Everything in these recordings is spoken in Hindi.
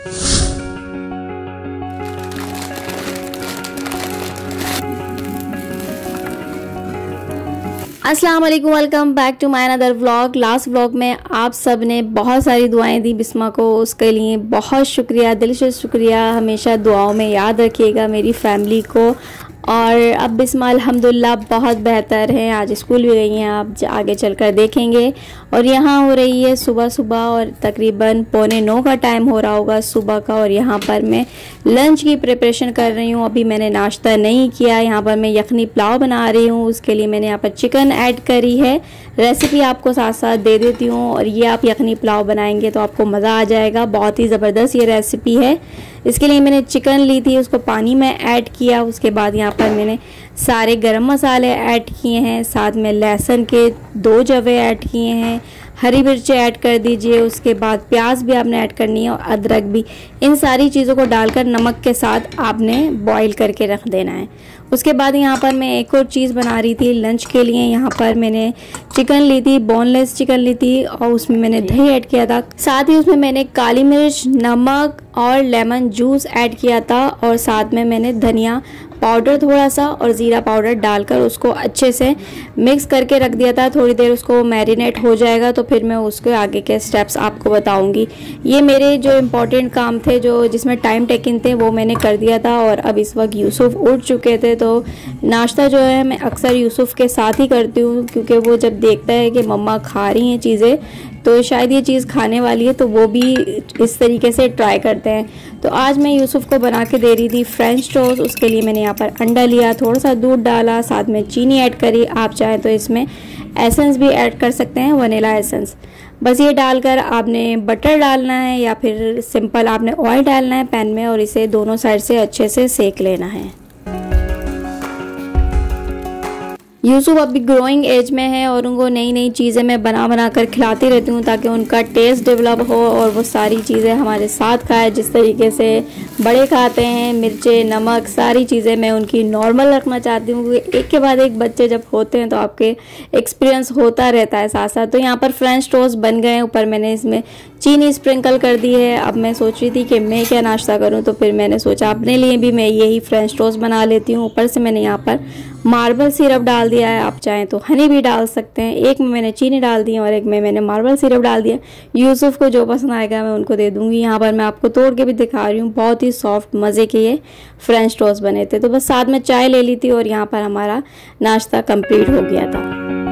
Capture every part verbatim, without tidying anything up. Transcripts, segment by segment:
अस्सलाम वालेकुम, welcome back to my another vlog. Last vlog में आप सब ने बहुत सारी दुआएं दी बिस्मा को, उसके लिए बहुत शुक्रिया, दिल से शुक्रिया। हमेशा दुआओं में याद रखिएगा मेरी फैमिली को। और अब बिस्मा अल्हम्दुलिल्लाह बहुत बेहतर है, आज स्कूल भी गई हैं, आप आगे चलकर देखेंगे। और यहाँ हो रही है सुबह सुबह और तकरीबन पौने नौ का टाइम हो रहा होगा सुबह का। और यहाँ पर मैं लंच की प्रिपरेशन कर रही हूँ। अभी मैंने नाश्ता नहीं किया। यहाँ पर मैं यखनी पुलाव बना रही हूँ, उसके लिए मैंने यहाँ पर चिकन ऐड करी है। रेसिपी आपको साथ साथ दे देती हूँ। और ये आप यखनी पुलाव बनाएंगे तो आपको मज़ा आ जाएगा, बहुत ही ज़बरदस्त ये रेसिपी है। इसके लिए मैंने चिकन ली थी, उसको पानी में ऐड किया। उसके बाद यहाँ पर मैंने सारे गरम मसाले ऐड किए हैं, साथ में लहसुन के दो जवे ऐड किए हैं, हरी मिर्चें ऐड कर दीजिए। उसके बाद प्याज भी आपने ऐड करनी है और अदरक भी। इन सारी चीज़ों को डालकर नमक के साथ आपने बॉईल करके रख देना है। उसके बाद यहाँ पर मैं एक और चीज़ बना रही थी लंच के लिए। यहाँ पर मैंने चिकन ली थी, बोनलेस चिकन ली थी और उसमें मैंने दही ऐड किया था। साथ ही उसमें मैंने काली मिर्च, नमक और लेमन जूस ऐड किया था। और साथ में मैंने धनिया पाउडर थोड़ा सा और ज़ीरा पाउडर डालकर उसको अच्छे से मिक्स करके रख दिया था। थोड़ी देर उसको मैरिनेट हो जाएगा तो फिर मैं उसके आगे के स्टेप्स आपको बताऊंगी। ये मेरे जो इम्पोर्टेंट काम थे, जो जिसमें टाइम टेकिंग थे, वो मैंने कर दिया था। और अब इस वक्त यूसुफ उठ चुके थे तो नाश्ता जो है मैं अक्सर यूसुफ के साथ ही करती हूँ, क्योंकि वो जब देखता है कि मम्मा खा रही हैं चीज़ें तो शायद ये चीज़ खाने वाली है तो वो भी इस तरीके से ट्राई करते हैं। तो आज मैं यूसुफ को बना के दे रही थी फ्रेंच टोस्ट। उसके लिए मैंने यहाँ पर अंडा लिया, थोड़ा सा दूध डाला, साथ में चीनी ऐड करी। आप चाहें तो इसमें एसेंस भी ऐड कर सकते हैं, वनीला एसेंस। बस ये डालकर आपने बटर डालना है या फिर सिंपल आपने ऑयल डालना है पैन में और इसे दोनों साइड से अच्छे से सेक लेना है। यूसुफ अभी ग्रोइंग एज में है और उनको नई नई चीज़ें मैं बना बना कर खिलाती रहती हूँ ताकि उनका टेस्ट डेवलप हो और वो सारी चीज़ें हमारे साथ खाए जिस तरीके से बड़े खाते हैं। मिर्चें, नमक, सारी चीज़ें मैं उनकी नॉर्मल रखना चाहती हूँ, क्योंकि एक के बाद एक बच्चे जब होते हैं तो आपके एक्सपीरियंस होता रहता है साथ साथ। तो यहाँ पर फ्रेंच टोस्ट बन गए, ऊपर मैंने इसमें चीनी स्प्रिंकल कर दी है। अब मैं सोच रही थी कि मैं क्या नाश्ता करूँ, तो फिर मैंने सोचा अपने लिए भी मैं यही फ्रेंच टोस्ट बना लेती हूँ। ऊपर से मैंने यहाँ पर मार्बल सिरप डाल दिया है, आप चाहें तो हनी भी डाल सकते हैं। एक में मैंने चीनी डाल दी है और एक में मैंने मार्बल सिरप डाल दिया। यूसुफ को जो पसंद आएगा मैं उनको दे दूंगी। यहाँ पर मैं आपको तोड़ के भी दिखा रही हूँ, बहुत ही सॉफ्ट मज़े के ये फ्रेंच टोस्ट बने थे। तो बस साथ में चाय ले ली थी और यहाँ पर हमारा नाश्ता कंप्लीट हो गया था।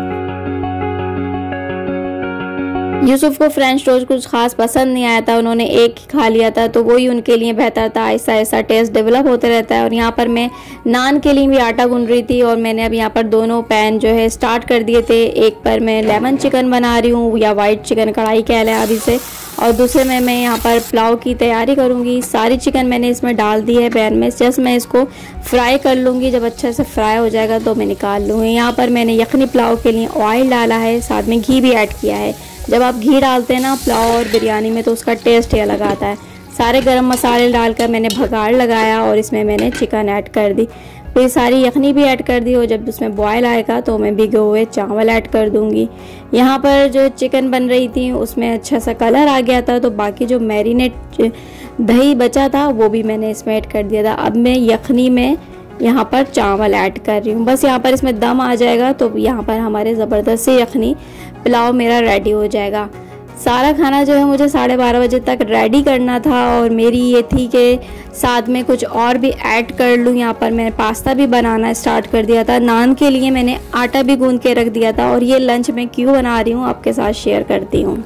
यूसुफ को फ्रेंच टोस्ट कुछ खास पसंद नहीं आया था, उन्होंने एक ही खा लिया था, तो वही उनके लिए बेहतर था। ऐसा ऐसा टेस्ट डेवलप होते रहता है। और यहाँ पर मैं नान के लिए भी आटा गूंद रही थी और मैंने अब यहाँ पर दोनों पैन जो है स्टार्ट कर दिए थे। एक पर मैं लेमन चिकन बना रही हूँ या वाइट चिकन कढ़ाई कह लें आप इसे, और दूसरे में मैं यहाँ पर पुलाव की तैयारी करूँगी। सारी चिकन मैंने इसमें डाल दी है पैन में, जस्ट मैं इसको फ्राई कर लूँगी। जब अच्छे से फ्राई हो जाएगा तो मैं निकाल लूँगी। यहाँ पर मैंने यखनी पुलाव के लिए ऑयल डाला है, साथ में घी भी ऐड किया है। जब आप घी डालते हैं ना पुलाव और बिरयानी में तो उसका टेस्ट ही अलग आता है। सारे गरम मसाले डालकर मैंने भगाड़ लगाया और इसमें मैंने चिकन ऐड कर दी, फिर सारी यखनी भी ऐड कर दी। और जब उसमें बॉयल आएगा तो मैं भिगो हुए चावल ऐड कर दूंगी। यहाँ पर जो चिकन बन रही थी उसमें अच्छा सा कलर आ गया था, तो बाकी जो मैरिनेट दही बचा था वो भी मैंने इसमें ऐड कर दिया था। अब मैं यखनी में यहाँ पर चावल ऐड कर रही हूँ। बस यहाँ पर इसमें दम आ जाएगा तो यहाँ पर हमारे ज़बरदस्त से यखनी पुलाव मेरा रेडी हो जाएगा। सारा खाना जो है मुझे साढ़े बारह बजे तक रेडी करना था और मेरी ये थी कि साथ में कुछ और भी ऐड कर लूँ। यहाँ पर मैंने पास्ता भी बनाना स्टार्ट कर दिया था। नान के लिए मैंने आटा भी गूंद के रख दिया था। और ये लंच मैं क्यों बना रही हूँ आपके साथ शेयर करती हूँ।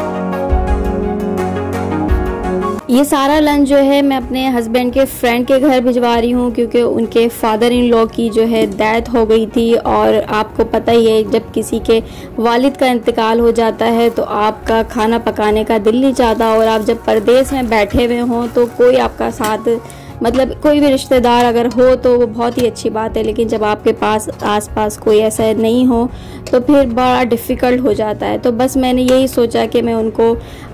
ये सारा लंच जो है मैं अपने हस्बैंड के फ्रेंड के घर भिजवा रही हूँ, क्योंकि उनके फादर इन लॉ की जो है डेथ हो गई थी। और आपको पता ही है जब किसी के वालिद का इंतकाल हो जाता है तो आपका खाना पकाने का दिल नहीं चाहता। और आप जब परदेश में बैठे हुए हों तो कोई आपका साथ, मतलब कोई भी रिश्तेदार अगर हो तो वो बहुत ही अच्छी बात है, लेकिन जब आपके पास आसपास कोई ऐसा नहीं हो तो फिर बड़ा डिफ़िकल्ट हो जाता है। तो बस मैंने यही सोचा कि मैं उनको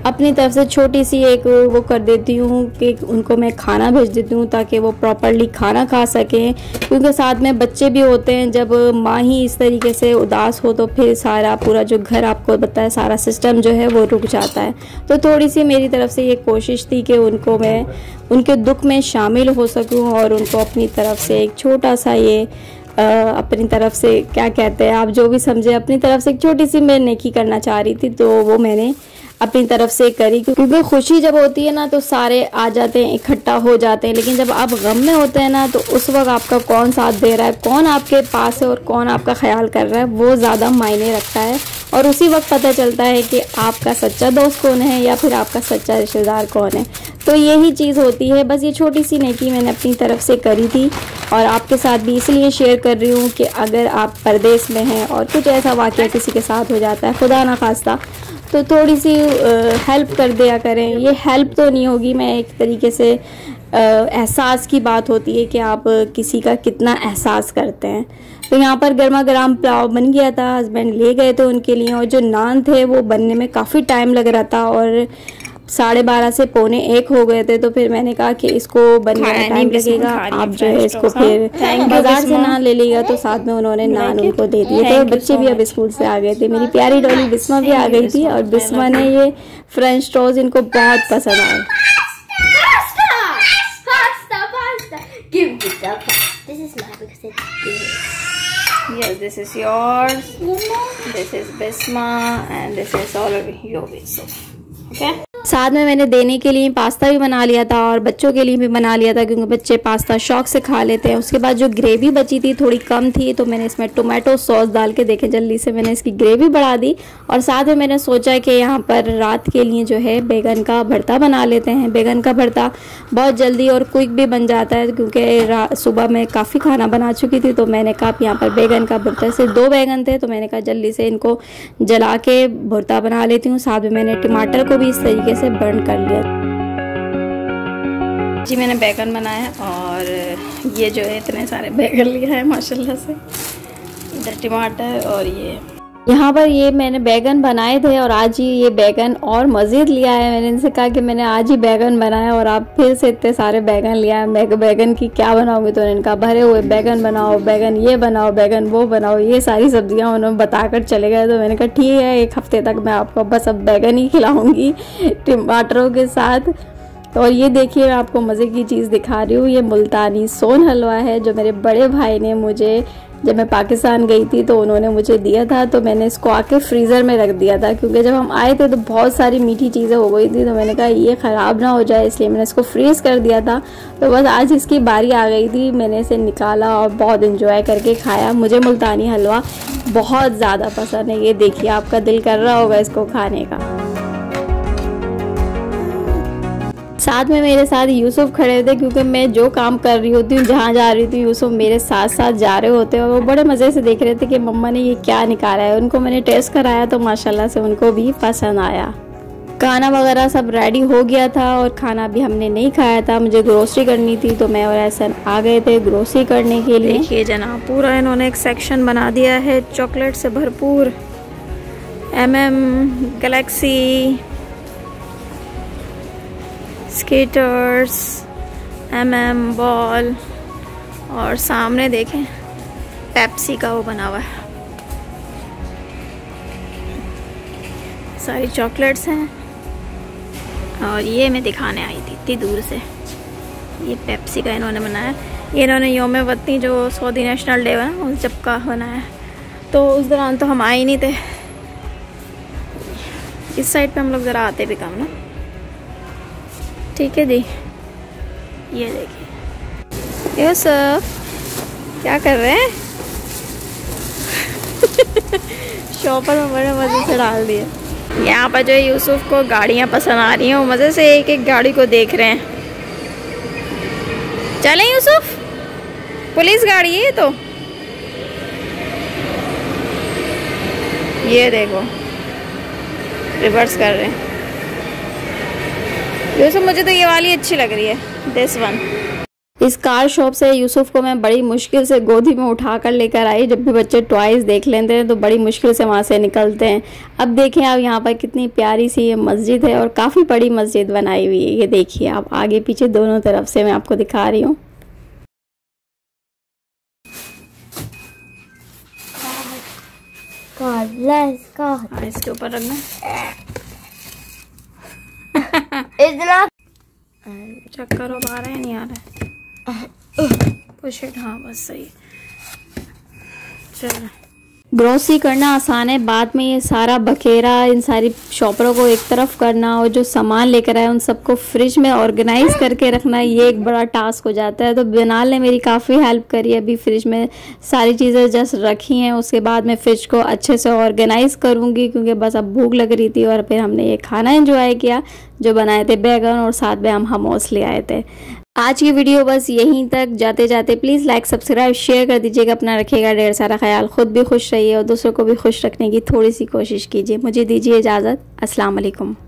अपनी तरफ से छोटी सी एक वो कर देती हूँ कि उनको मैं खाना भेज देती हूँ ताकि वो प्रॉपरली खाना खा सकें, क्योंकि साथ में बच्चे भी होते हैं। जब माँ ही इस तरीके से उदास हो तो फिर सारा पूरा जो घर आपको बताया सारा सिस्टम जो है वो रुक जाता है। तो थोड़ी सी मेरी तरफ से ये कोशिश थी कि उनको मैं उनके दुख में शामिल हो सकूँ और उनको अपनी तरफ से एक छोटा सा ये आ, अपनी तरफ से क्या कहते हैं आप जो भी समझे, अपनी तरफ से एक छोटी सी मैं नेकी करना चाह रही थी, तो वो मैंने अपनी तरफ से करी। क्योंकि खुशी जब होती है ना तो सारे आ जाते हैं, इकट्ठा हो जाते हैं, लेकिन जब आप गम में होते हैं ना तो उस वक्त आपका कौन साथ दे रहा है, कौन आपके पास है और कौन आपका ख्याल कर रहा है, वो ज़्यादा मायने रखता है। और उसी वक्त पता चलता है कि आपका सच्चा दोस्त कौन है या फिर आपका सच्चा रिश्तेदार कौन है। तो यही चीज़ होती है। बस ये छोटी सी नेकी मैंने अपनी तरफ से करी थी और आपके साथ भी इसलिए शेयर कर रही हूँ कि अगर आप परदेश में हैं और कुछ ऐसा वाक़या किसी के साथ हो जाता है, खुदा ना खास्ता, तो थोड़ी सी हेल्प कर दिया करें। ये हेल्प तो नहीं होगी, मैं एक तरीके से एहसास की बात होती है कि आप किसी का कितना एहसास करते हैं। तो यहाँ पर गर्मा गर्म पुलाव बन गया था, हस्बैंड ले गए थे उनके लिए, और जो नान थे वो बनने में काफ़ी टाइम लग रहा था और साढ़े बारह से पौने एक हो गए थे। तो फिर मैंने कहा कि इसको बनने में टाइम लगेगा, आप जो है इसको फिर बाजार से नान ले लेगा। तो साथ में उन्होंने नान उनको दे दिए थे। बच्चे भी अब स्कूल से आ गए थे, मेरी प्यारी डॉली बिस्मा भी आ गई थी और बिस्मा ने ये फ्रेंच टोस्ट इनको बहुत पसंद आए। Yes, this is yours. This is Bisma and this is all of Yobis. Okay. साथ में मैंने देने के लिए पास्ता भी बना लिया था और बच्चों के लिए भी बना लिया था, क्योंकि बच्चे पास्ता शौक से खा लेते हैं। उसके बाद जो ग्रेवी बची थी थोड़ी कम थी, तो मैंने इसमें टोमेटो सॉस डाल के देखे जल्दी से मैंने इसकी ग्रेवी बढ़ा दी। और साथ में मैंने सोचा कि यहाँ पर रात के लिए जो है बैगन का भरता बना लेते हैं। बैगन का भरता बहुत जल्दी और क्विक भी बन जाता है, क्योंकि सुबह मैं काफ़ी खाना बना चुकी थी। तो मैंने कहा यहाँ पर बैगन का भरता से दो बैगन थे, तो मैंने कहा जल्दी से इनको जला के भरता बना लेती हूँ। साथ में मैंने टमाटर को भी इस तरीके से बर्न कर लिया जी। मैंने बैगन बनाया और ये जो है इतने सारे बैगन लिया है माशाल्लाह से, इधर टमाटर और ये यहाँ पर ये मैंने बैगन बनाए थे और आज ही ये बैगन और मज़ीद लिया है। मैंने इनसे कहा कि मैंने आज ही बैगन बनाया और आप फिर से इतने सारे बैगन लिया है, मैं बैगन की क्या बनाऊंगी। तो इनका भरे हुए बैगन बनाओ, बैगन ये बनाओ, बैगन वो बनाओ, ये सारी सब्जियां उन्होंने बताकर चले गए। तो मैंने कहा ठीक है, एक हफ्ते तक मैं आपको बस अब बैगन ही खिलाऊँगी टमाटरों के साथ। और ये देखिए मैं आपको मज़े की चीज़ दिखा रही हूँ, ये मुल्तानी सोन हलवा है जो मेरे बड़े भाई ने मुझे जब मैं पाकिस्तान गई थी तो उन्होंने मुझे दिया था। तो मैंने इसको आके फ्रीज़र में रख दिया था, क्योंकि जब हम आए थे तो बहुत सारी मीठी चीज़ें हो गई थी। तो मैंने कहा ये ख़राब ना हो जाए, इसलिए मैंने इसको फ्रीज़ कर दिया था। तो बस आज इसकी बारी आ गई थी, मैंने इसे निकाला और बहुत इंजॉय करके खाया। मुझे मुल्तानी हलवा बहुत ज़्यादा पसंद है। ये देखिए आपका दिल कर रहा होगा इसको खाने का। साथ में मेरे साथ यूसुफ खड़े थे, क्योंकि मैं जो काम कर रही होती हूँ, जहाँ जा रही थी, यूसुफ मेरे साथ साथ जा रहे होते हैं और वो बड़े मज़े से देख रहे थे कि मम्मा ने ये क्या निकाला है। उनको मैंने टेस्ट कराया तो माशाल्लाह से उनको भी पसंद आया। खाना वगैरह सब रेडी हो गया था और खाना भी हमने नहीं खाया था, मुझे ग्रोसरी करनी थी। तो मैं और एहसन आ गए थे ग्रोसरी करने के लिए। देखिए जनाब पूरा इन्होंने एक सेक्शन बना दिया है चॉकलेट से भरपूर, एम एम गैलेक्सी, स्केटर्स, एम एम बॉल, और सामने देखें पेप्सी का वो बना हुआ है। सारी चॉकलेट्स हैं और ये मैं दिखाने आई थी इतनी दूर से। ये पेप्सी का इन्होंने बनाया। ये इन्होंने यौम वतनी जो सऊदी नेशनल डे है उस जब का बनाया, तो उस दौरान तो हम आए नहीं थे। इस साइड पे हम लोग ज़रा आते भी कम ना। ठीक है जी, ये देखिए ये सब क्या कर रहे हैं शॉपर में बड़े मज़े से डाल दिए। यहाँ पर जो यूसुफ को गाड़ियाँ पसंद आ रही हैं, वो मज़े से एक एक गाड़ी को देख रहे हैं। चलें यूसुफ, पुलिस गाड़ी है ये तो, ये देखो रिवर्स कर रहे हैं। यूसुफ मुझे तो ये वाली अच्छी लग रही है, दिस वन। इस कार शॉप से यूसुफ को मैं बड़ी मुश्किल से गोदी में उठा कर लेकर आई। जब भी बच्चे टॉयज़ देख लेते हैं तो बड़ी मुश्किल से वहाँ से निकलते हैं। अब देखें आप यहाँ पर कितनी प्यारी सी ये मस्जिद है और काफ़ी बड़ी मस्जिद बनाई हुई है। ये देखिए आप आगे पीछे दोनों तरफ से मैं आपको दिखा रही हूँ। इसके ऊपर रखना इतना चक्कर अब आ रहा है, नहीं आ रहा है, पुश इट, हाँ बस सही है। चलो ग्रोसरी करना आसान है, बाद में ये सारा बखेरा इन सारी शॉपरों को एक तरफ करना और जो सामान लेकर आए उन सबको फ्रिज में ऑर्गेनाइज करके रखना, ये एक बड़ा टास्क हो जाता है। तो बिनाल ने मेरी काफ़ी हेल्प करी। अभी फ्रिज में सारी चीज़ें जस्ट रखी हैं, उसके बाद मैं फ्रिज को अच्छे से ऑर्गेनाइज करूँगी क्योंकि बस अब भूख लग रही थी। और फिर हमने ये खाना एंजॉय किया जो बनाए थे बैगन और साथ में हम हमोस ले आए थे। आज की वीडियो बस यहीं तक। जाते जाते प्लीज़ लाइक सब्सक्राइब शेयर कर दीजिएगा। अपना रखिएगा ढेर सारा ख्याल, खुद भी खुश रहिए और दूसरों को भी खुश रखने की थोड़ी सी कोशिश कीजिए। मुझे दीजिए इजाज़त। अस्सलाम वालेकुम।